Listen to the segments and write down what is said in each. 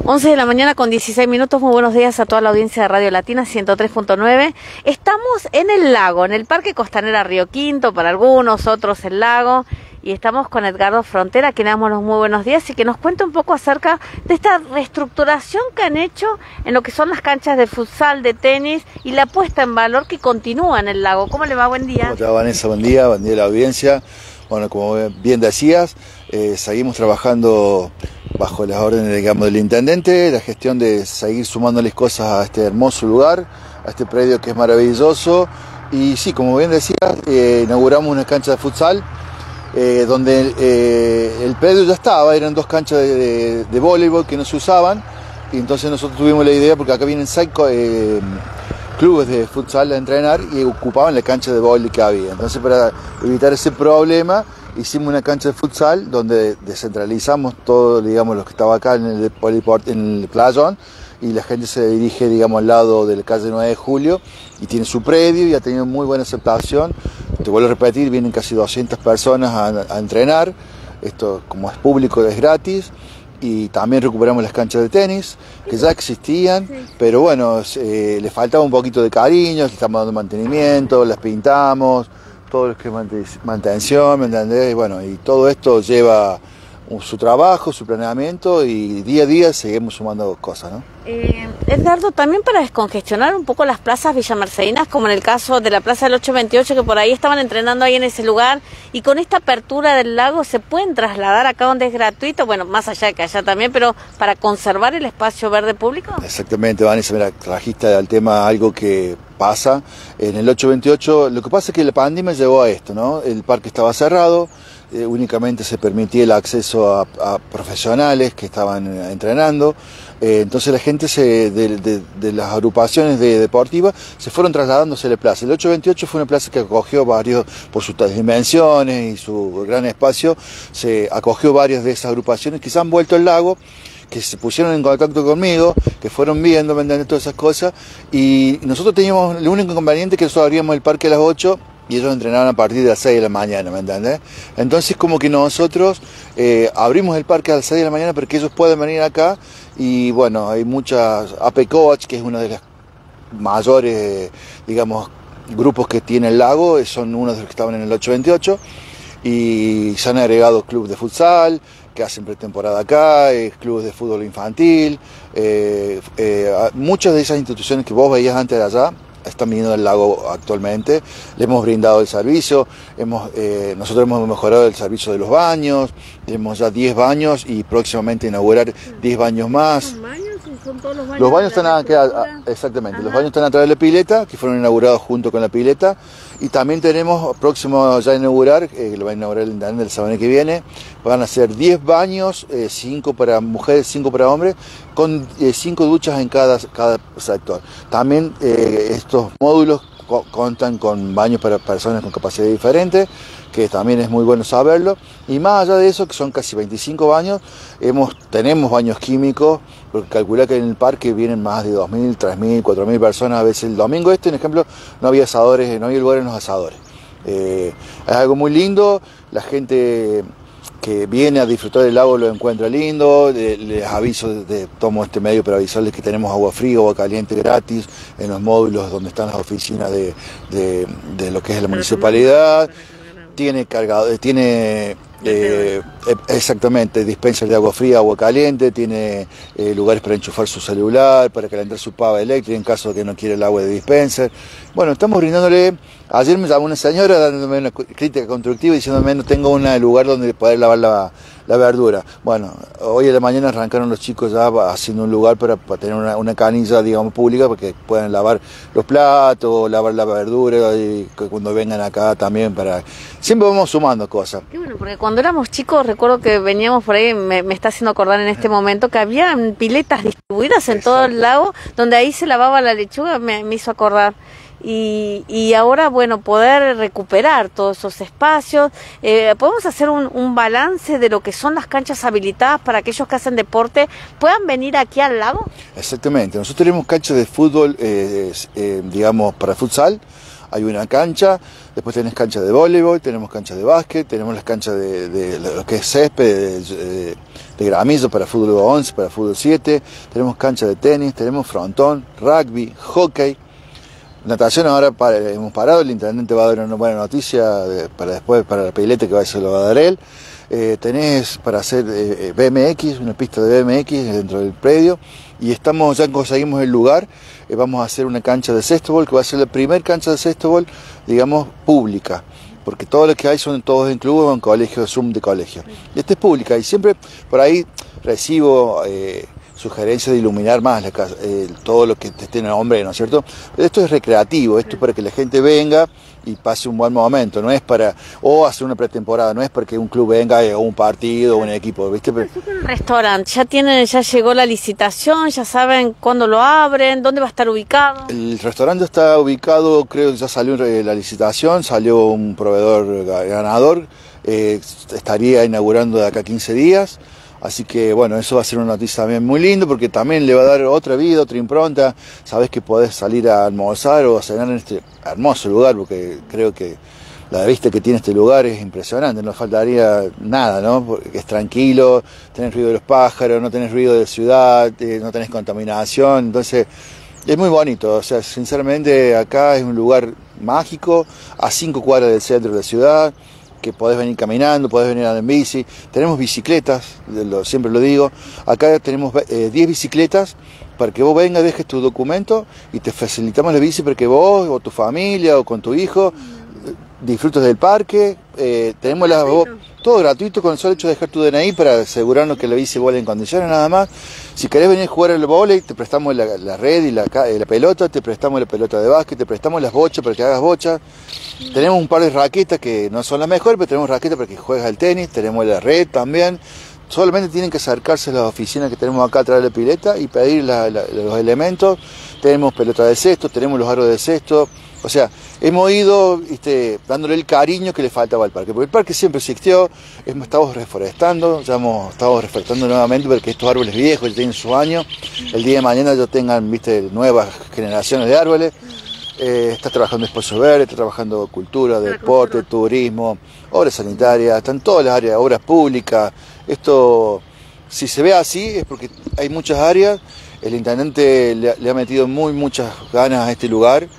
11 de la mañana con 16 minutos, muy buenos días a toda la audiencia de Radio Latina 103.9. Estamos en el lago, en el Parque Costanera Río Quinto, para algunos, otros el lago, y estamos con Edgardo Frontera, a quien le damos los muy buenos días y que nos cuenta un poco acerca de esta reestructuración que han hecho en lo que son las canchas de futsal, de tenis y la puesta en valor que continúa en el lago. ¿Cómo le va? Buen día. ¿Cómo te va, Vanessa? Buen día a la audiencia. Bueno, como bien decías, seguimos trabajando bajo las órdenes, digamos, del intendente, la gestión de seguir sumándoles cosas a este hermoso lugar, a este predio que es maravilloso. Y sí, como bien decías, inauguramos una cancha de futsal, donde el predio ya estaba, eran dos canchas de voleibol que no se usaban, y entonces nosotros tuvimos la idea, porque acá vienen 6 clubes de futsal a entrenar y ocupaban la cancha de voleibol que había. Entonces, para evitar ese problema, hicimos una cancha de futsal donde descentralizamos todo, digamos, lo que estaba acá en el playón, y la gente se dirige, digamos, al lado de la calle 9 de Julio y tiene su predio y ha tenido muy buena aceptación. Te vuelvo a repetir, vienen casi 200 personas a entrenar. Esto, como es público, es gratis. Y también recuperamos las canchas de tenis, que ya existían, sí, pero bueno, les faltaba un poquito de cariño, les estamos dando mantenimiento, las pintamos, todo lo que es mantención, ¿me entendés? Y bueno, y todo esto lleva su trabajo, su planeamiento, y día a día seguimos sumando cosas, ¿no? Edgardo, también para descongestionar un poco las plazas villamercedinas, como en el caso de la Plaza del 828, que por ahí estaban entrenando ahí en ese lugar, y con esta apertura del lago se pueden trasladar acá donde es gratuito, bueno, más allá que allá también, pero para conservar el espacio verde público. Exactamente, Vanessa, mira, trajiste al tema algo que pasa en el 828. Lo que pasa es que la pandemia llevó a esto, ¿no? El parque estaba cerrado, únicamente se permitía el acceso a profesionales que estaban entrenando. Entonces la gente de las agrupaciones deportivas se fueron trasladándose a la plaza. El 828 fue una plaza que acogió varios, por sus dimensiones y su gran espacio, se acogió varias de esas agrupaciones que se han vuelto al lago, que se pusieron en contacto conmigo, que fueron viendo, ¿me entiendes?, todas esas cosas. Y nosotros teníamos el único inconveniente que nosotros abríamos el parque a las 8 y ellos entrenaban a partir de las 6 de la mañana, ¿me entiendes? Entonces, como que nosotros abrimos el parque a las 6 de la mañana para que ellos puedan venir acá. Y bueno, hay muchas AP Coach, que es una de las mayores, digamos, grupos que tiene el lago, son unos de los que estaban en el 828, y se han agregado clubes de futsal que hacen pretemporada acá, clubes de fútbol infantil, muchas de esas instituciones que vos veías antes de allá están viniendo del lago actualmente. Le hemos brindado el servicio, nosotros hemos mejorado el servicio de los baños, tenemos ya 10 baños y próximamente inaugurar 10 baños más. ¿Son baños? ¿Son todos los baños? Los baños están exactamente. Ajá. Los baños están atrás de la pileta, que fueron inaugurados junto con la pileta, y también tenemos próximo ya a inaugurar, que lo va a inaugurar el intendente el sábado que viene, van a ser 10 baños, 5 para mujeres, 5 para hombres, con 5 duchas en cada sector. También estos módulos contan con baños para personas con capacidad diferente, que también es muy bueno saberlo. Y más allá de eso, que son casi 25 baños, tenemos baños químicos, porque calcula que en el parque vienen más de 2.000, 3.000, 4.000 personas. A veces el domingo por ejemplo, no había asadores, no había lugar en los asadores. Es algo muy lindo, la gente que viene a disfrutar del lago lo encuentra lindo. Les aviso, tomo este medio para avisarles que tenemos agua fría, agua caliente gratis en los módulos donde están las oficinas de lo que es la municipalidad. Tiene cargador, exactamente, dispenser de agua fría, agua caliente, tiene lugares para enchufar su celular, para calentar su pava eléctrica en caso de que no quiera el agua de dispenser. Bueno, estamos brindándole. Ayer me llamó una señora dándome una crítica constructiva diciéndome no tengo un lugar donde poder lavar la verdura. Bueno, hoy a la mañana arrancaron los chicos ya haciendo un lugar para tener una canilla, digamos, pública, para que puedan lavar los platos, lavar la verdura, y que cuando vengan acá también siempre vamos sumando cosas. Qué bueno, porque cuando éramos chicos recuerdo que veníamos por ahí, me está haciendo acordar en este momento que había piletas distribuidas en todo el lago, donde ahí se lavaba la lechuga, me hizo acordar. Y ahora, bueno, poder recuperar todos esos espacios, podemos hacer un balance de lo que son las canchas habilitadas para aquellos que hacen deporte, puedan venir aquí al lago. Exactamente, nosotros tenemos canchas de fútbol, digamos, para futsal, hay una cancha, después tenés cancha de voleibol, tenemos cancha de básquet, tenemos las canchas de lo que es césped, de gramillo para fútbol 11, para fútbol 7, tenemos cancha de tenis, tenemos frontón, rugby, hockey. Natación ahora hemos parado, el intendente va a dar una buena noticia para después, para la pileta que se lo va a dar él. Tenés para hacer BMX, una pista de BMX dentro del predio, y ya conseguimos el lugar. Vamos a hacer una cancha de céstobol, que va a ser la primera cancha de céstobol, digamos, pública, porque todo lo que hay son todos en clubes o en colegios, Zoom de colegio. Y esta es pública, y siempre por ahí recibo sugerencias de iluminar más la casa, todo lo que esté en el nombre, ¿no es cierto? Pero esto es recreativo, esto es para que la gente venga y pase un buen momento, no es para, o hacer una pretemporada, no es para que un club venga o un partido o un equipo, ¿viste? El restaurante, ya llegó la licitación, ya saben cuándo lo abren, dónde va a estar ubicado. El restaurante está ubicado, creo que ya salió la licitación, salió un proveedor ganador, estaría inaugurando de acá a 15 días. Así que bueno, eso va a ser una noticia también muy lindo, porque también le va a dar otra vida, otra impronta. Sabés que podés salir a almorzar o a cenar en este hermoso lugar, porque creo que la vista que tiene este lugar es impresionante, no faltaría nada, ¿no? Porque es tranquilo, tenés ruido de los pájaros, no tenés ruido de ciudad, no tenés contaminación, entonces es muy bonito. O sea, sinceramente acá es un lugar mágico, a 5 cuadras del centro de la ciudad, que podés venir caminando, podés venir andando en bici. Tenemos bicicletas, siempre lo digo. Acá tenemos 10 bicicletas para que vos vengas, dejes tu documento y te facilitamos la bici para que vos o tu familia o con tu hijo disfrutes del parque. Tenemos todo gratuito, con el solo hecho de dejar tu DNI para asegurarnos que la bici vuela en condiciones nada más. Si querés venir a jugar al vóley, te prestamos la red y la pelota, te prestamos la pelota de básquet, te prestamos las bochas para que hagas bochas. Tenemos un par de raquetas que no son las mejores, pero tenemos raquetas para que juegues al tenis, tenemos la red también. Solamente tienen que acercarse a las oficinas que tenemos acá atrás de la pileta y pedir los elementos. Tenemos pelota de cesto, tenemos los aros de cesto. O sea, hemos ido dándole el cariño que le faltaba al parque, porque el parque siempre existió, estamos reforestando, estamos reforestando nuevamente para que estos árboles viejos ya tienen sus años, el día de mañana ya tengan nuevas generaciones de árboles. Está trabajando Espacio Verde, está trabajando cultura, deporte, turismo, obras sanitarias, están todas las áreas, obras públicas. Esto, si se ve así, es porque hay muchas áreas. El intendente le ha metido muchas ganas a este lugar.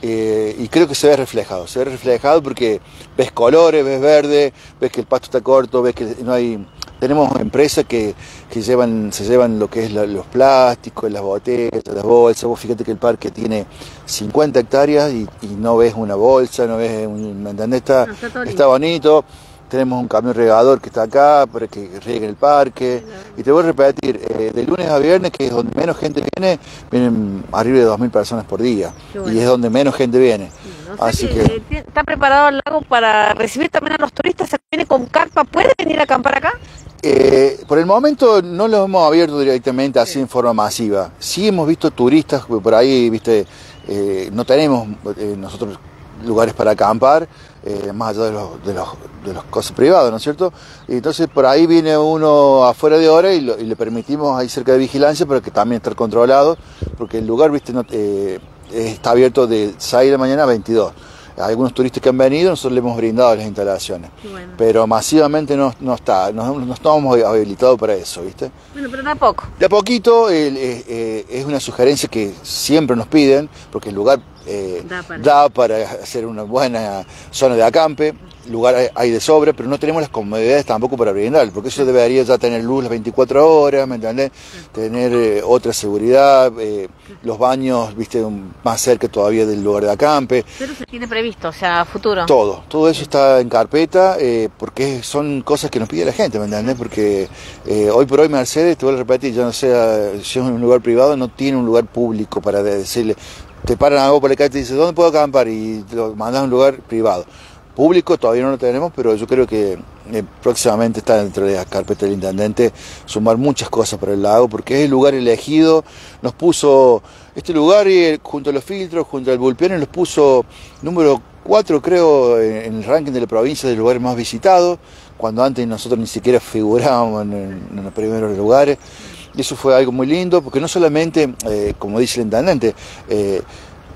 Y creo que se ve reflejado porque ves colores, ves verde, ves que el pasto está corto, ves que no hay. Tenemos empresas que se llevan lo que es los plásticos, las botellas, las bolsas. Vos fíjate que el parque tiene 50 hectáreas y no ves una bolsa, no ves ¿me entendés? Está bonito. Tenemos un camión regador que está acá para que riegue el parque. Y te voy a repetir, de lunes a viernes, que es donde menos gente vienen arriba de 2.000 personas por día. Bueno. Y es donde menos gente viene. Así que ¿está preparado el lago para recibir también a los turistas? ¿Se viene con carpa? ¿Puede venir a acampar acá? Por el momento no los hemos abierto directamente así en forma masiva. Sí hemos visto turistas por ahí, no tenemos nosotros lugares para acampar, más allá de los cosas privadas, ¿no es cierto? Y entonces por ahí viene uno afuera de hora y le permitimos ahí cerca de vigilancia para que también esté controlado, porque el lugar, está abierto de 6 de la mañana a 22. Algunos turistas que han venido, nosotros le hemos brindado las instalaciones. Bueno. Pero masivamente no estamos habilitados para eso, ¿viste? Bueno, pero de a poco. De a poquito, es una sugerencia que siempre nos piden, porque el lugar da para hacer una buena zona de acampe. Lugar hay de sobra, pero no tenemos las comodidades tampoco para brindar, porque eso debería ya tener luz las 24 horas, ¿me entendés? Tener otra seguridad, los baños, más cerca todavía del lugar de acampe. Pero se tiene previsto, o sea, a futuro. Todo eso está en carpeta, porque son cosas que nos pide la gente, ¿me entendés? Porque hoy por hoy Mercedes, te voy a repetir, ya no sé si es un lugar privado, no tiene un lugar público para decirle, te paran algo por acá y te dicen, ¿dónde puedo acampar? Y te lo mandas a un lugar privado. Público todavía no lo tenemos, pero yo creo que próximamente está dentro de la carpeta del intendente sumar muchas cosas para el lago, porque es el lugar elegido. Nos puso este lugar y junto a los filtros, junto al Bulpiano, nos puso número 4, creo, en el ranking de la provincia de lugares más visitados, cuando antes nosotros ni siquiera figurábamos en los primeros lugares. Y eso fue algo muy lindo, porque no solamente, como dice el intendente,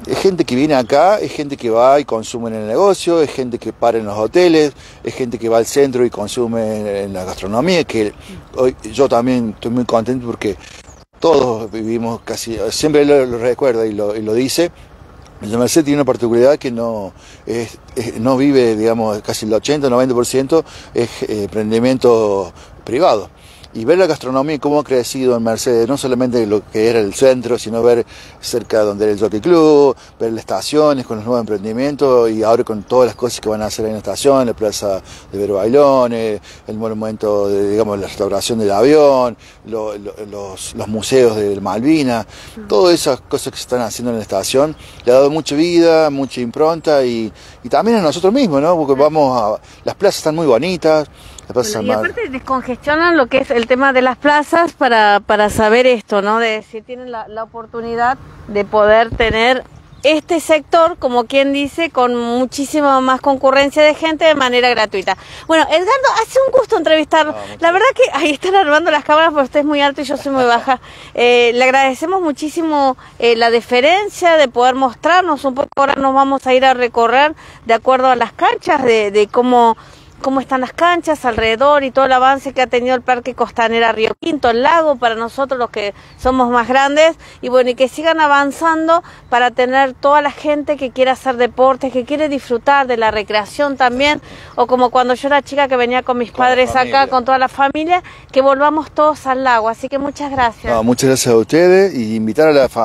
Es gente que viene acá, es gente que va y consume en el negocio, es gente que para en los hoteles, es gente que va al centro y consume en la gastronomía, que hoy yo también estoy muy contento porque todos vivimos casi, siempre lo recuerda y lo dice. Villa Merced tiene una particularidad que no vive, digamos, casi el 80-90% es emprendimiento privado. Y ver la gastronomía y cómo ha crecido en Mercedes, no solamente lo que era el centro, sino ver cerca donde era el Jockey Club, ver las estaciones con los nuevos emprendimientos y ahora con todas las cosas que van a hacer en la estación, la plaza de Vero Bailones, el monumento de, digamos, la restauración del avión, los museos de Malvinas, todas esas cosas que se están haciendo en la estación, le ha dado mucha vida, mucha impronta y también a nosotros mismos, ¿no? Porque las plazas están muy bonitas. Bueno, y aparte descongestionan lo que es el tema de las plazas para saber esto, ¿no? De si tienen la oportunidad de poder tener este sector, como quien dice, con muchísima más concurrencia de gente de manera gratuita. Bueno, Edgardo, hace un gusto entrevistarlo. La verdad que ahí están armando las cámaras porque usted es muy alto y yo soy muy baja. Le agradecemos muchísimo la deferencia de poder mostrarnos un poco. Ahora nos vamos a ir a recorrer de acuerdo a las canchas, de cómo están las canchas alrededor y todo el avance que ha tenido el Parque Costanera Río Quinto, el lago, para nosotros los que somos más grandes, y bueno, y que sigan avanzando para tener toda la gente que quiera hacer deportes, que quiere disfrutar de la recreación también, o como cuando yo era chica que venía con mis padres acá, con toda la familia, que volvamos todos al lago, así que muchas gracias. No, muchas gracias a ustedes y invitar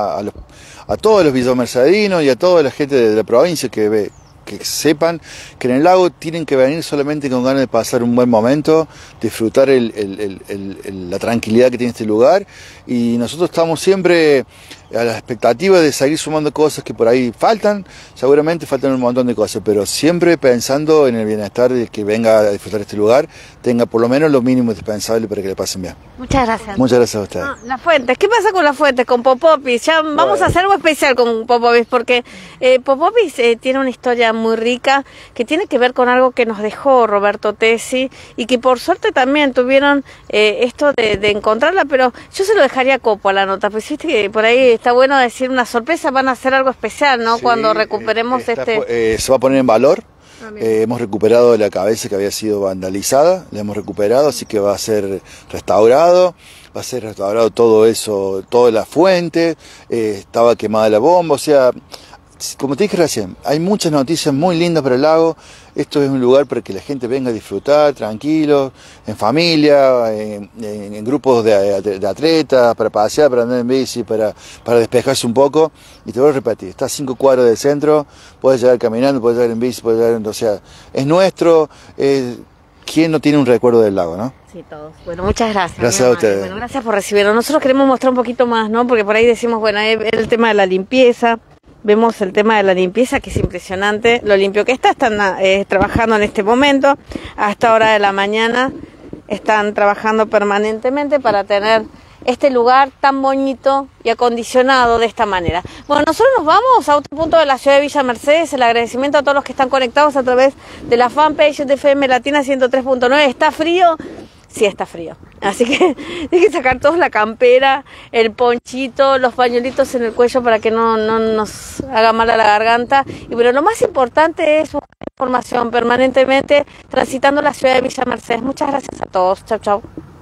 a todos los villamercedinos y a toda la gente de la provincia que sepan que en el lago tienen que venir solamente con ganas de pasar un buen momento, disfrutar la tranquilidad que tiene este lugar, y nosotros estamos siempre a la expectativa de seguir sumando cosas que por ahí faltan, seguramente faltan un montón de cosas, pero siempre pensando en el bienestar de que venga a disfrutar este lugar, tenga por lo menos lo mínimo indispensable para que le pasen bien. Muchas gracias. Muchas gracias a ustedes. Las fuentes, ¿qué pasa con las fuentes, con Popopis? Ya vamos a hacer algo especial con Popopis, porque Popopis tiene una historia muy rica que tiene que ver con algo que nos dejó Roberto Tesi y que por suerte también tuvieron esto de encontrarla, pero yo se lo dejaría a Copo a la nota, pues viste que por ahí está bueno decir una sorpresa, van a hacer algo especial, ¿no? Sí, cuando recuperemos se va a poner en valor. Hemos recuperado la cabeza que había sido vandalizada, la hemos recuperado, así que va a ser restaurado todo eso, toda la fuente, estaba quemada la bomba, o sea, como te dije recién, hay muchas noticias muy lindas para el lago. Esto es un lugar para que la gente venga a disfrutar, tranquilos, en familia, en grupos de atletas, para pasear, para andar en bici, para despejarse un poco. Y te voy a repetir, está a 5 cuadras del centro, puedes llegar caminando, puedes llegar en bici, puedes llegar, o sea, es nuestro. ¿Quién no tiene un recuerdo del lago, no? Sí, todos. Bueno, muchas gracias. Gracias a ustedes. Bueno, gracias por recibirnos. Nosotros queremos mostrar un poquito más, ¿no? Porque por ahí decimos, bueno, el tema de la limpieza. Vemos el tema de la limpieza, que es impresionante, lo limpio que está. Están trabajando en este momento, hasta hora de la mañana, están trabajando permanentemente para tener este lugar tan bonito y acondicionado de esta manera. Bueno, nosotros nos vamos a otro punto de la ciudad de Villa Mercedes. El agradecimiento a todos los que están conectados a través de la fanpage de FM Latina 103.9. ¿Está frío? Sí, está frío. Así que hay que sacar todos la campera, el ponchito, los pañuelitos en el cuello para que no nos haga mal a la garganta. Y bueno, lo más importante es buscar información permanentemente transitando la ciudad de Villa Mercedes. Muchas gracias a todos. Chau, chau.